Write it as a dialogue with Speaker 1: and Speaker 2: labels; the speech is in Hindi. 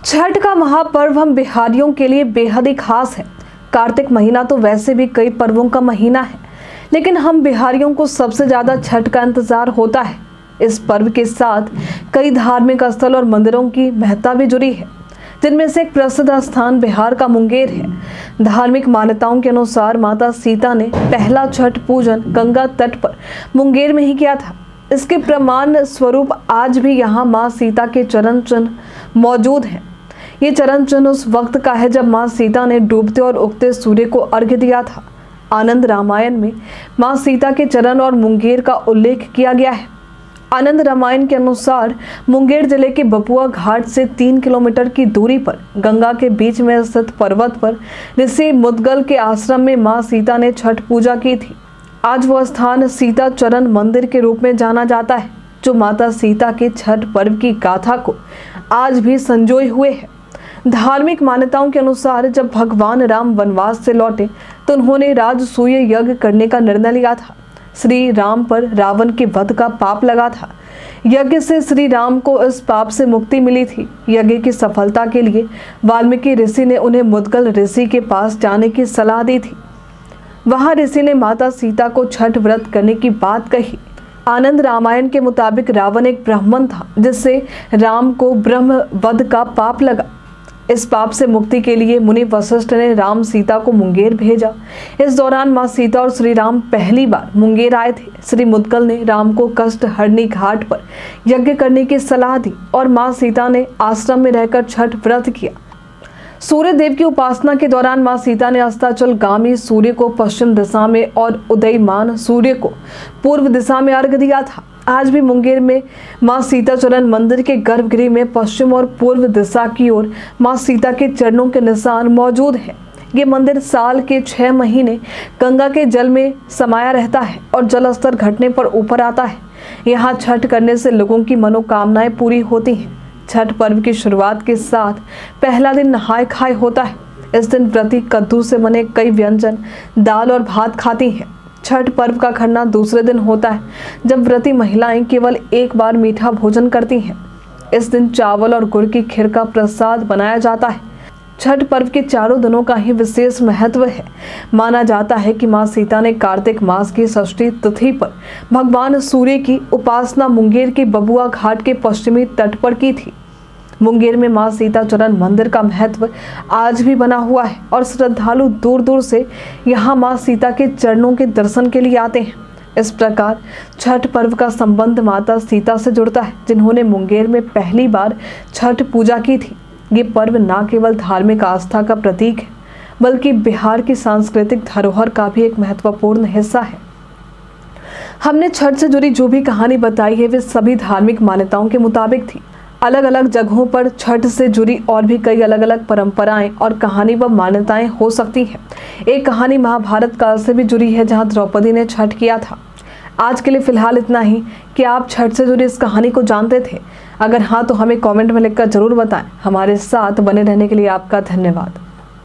Speaker 1: छठ का महापर्व हम बिहारियों के लिए बेहद ही खास है। कार्तिक महीना तो वैसे भी कई पर्वों का महीना है, लेकिन हम बिहारियों को सबसे ज्यादा छठ का इंतजार होता है। इस पर्व के साथ कई धार्मिक स्थल और मंदिरों की महत्ता भी जुड़ी है, जिनमें से एक प्रसिद्ध स्थान बिहार का मुंगेर है। धार्मिक मान्यताओं के अनुसार माता सीता ने पहला छठ पूजन गंगा तट पर मुंगेर में ही किया था। इसके प्रमाण स्वरूप आज भी यहाँ माँ सीता के चरण चिन्ह मौजूद हैं। ये चरण चिन्ह उस वक्त का है जब माँ सीता ने डूबते और उगते सूर्य को अर्घ्य दिया था। आनंद रामायण में माँ सीता के चरण और मुंगेर का उल्लेख किया गया है। आनंद रामायण के अनुसार मुंगेर जिले के बपुआ घाट से 3 किलोमीटर की दूरी पर गंगा के बीच में स्थित पर्वत पर ऋषि मुद्गल के आश्रम में माँ सीता ने छठ पूजा की थी। आज वह स्थान सीता चरण मंदिर के रूप में जाना जाता है, जो माता सीता के छठ पर्व की गाथा को आज भी संजोए हुए है। धार्मिक मान्यताओं के अनुसार जब भगवान राम वनवास से लौटे तो उन्होंने राजसूय यज्ञ करने का निर्णय लिया था। श्री राम पर रावण के वध का पाप लगा था। यज्ञ से श्री राम को इस पाप से मुक्ति मिली थी। यज्ञ की सफलता के लिए वाल्मीकि ऋषि ने उन्हें मुद्गल ऋषि के पास जाने की सलाह दी थी। वहां ऋषि ने माता सीता को छठ व्रत करने की बात कही। आनंद रामायण के मुताबिक रावण एक ब्राह्मण था, जिससे राम को ब्रह्म वध का पाप लगा। इस पाप से मुक्ति के लिए मुनि वशिष्ठ ने राम सीता को मुंगेर भेजा। इस दौरान मां सीता और श्री राम पहली बार मुंगेर आए थे। श्री मुद्गल ने राम को कष्ट हरणी घाट पर यज्ञ करने की सलाह दी और मां सीता ने आश्रम में रहकर छठ व्रत किया। सूर्य देव की उपासना के दौरान मां सीता ने अस्ताचलगामी सूर्य को पश्चिम दिशा में और उदयमान सूर्य को पूर्व दिशा में अर्घ्य दिया था। आज भी मुंगेर में मां सीता चरण मंदिर के गर्भगृह में पश्चिम और पूर्व दिशा की ओर मां सीता के चरणों के निशान मौजूद हैं। ये मंदिर साल के 6 महीने गंगा के जल में समाया रहता है और जल स्तर घटने पर ऊपर आता है। यहाँ छठ करने से लोगों की मनोकामनाएं पूरी होती हैं। छठ पर्व की शुरुआत के साथ पहला दिन नहाय खाए होता है। इस दिन व्रती कद्दू से बने कई व्यंजन, दाल और भात खाती हैं। छठ पर्व का खरना दूसरे दिन होता है, जब व्रती महिलाएं केवल एक बार मीठा भोजन करती हैं। इस दिन चावल और गुड़ की खीर का प्रसाद बनाया जाता है। छठ पर्व के चारों दिनों का ही विशेष महत्व है। माना जाता है कि मां सीता ने कार्तिक मास की षष्ठी तिथि पर भगवान सूर्य की उपासना मुंगेर के बबुआ घाट के पश्चिमी तट पर की थी। मुंगेर में मां सीता चरण मंदिर का महत्व आज भी बना हुआ है और श्रद्धालु दूर दूर से यहां मां सीता के चरणों के दर्शन के लिए आते हैं। इस प्रकार छठ पर्व का संबंध माता सीता से जुड़ता है, जिन्होंने मुंगेर में पहली बार छठ पूजा की थी। ये पर्व न केवल धार्मिक आस्था का प्रतीक है, बल्कि बिहार की सांस्कृतिक धरोहर का भी एक महत्वपूर्ण हिस्सा है। हमने छठ से जुड़ी जो भी कहानी बताई है, वे सभी धार्मिक मान्यताओं के मुताबिक थी। अलग अलग जगहों पर छठ से जुड़ी और भी कई अलग अलग परंपराएं और कहानी व मान्यताएं हो सकती हैं। एक कहानी महाभारत काल से भी जुड़ी है, जहां द्रौपदी ने छठ किया था। आज के लिए फिलहाल इतना ही। कि आप छठ से जुड़ी इस कहानी को जानते थे? अगर हाँ, तो हमें कमेंट में लिखकर जरूर बताएं। हमारे साथ बने रहने के लिए आपका धन्यवाद।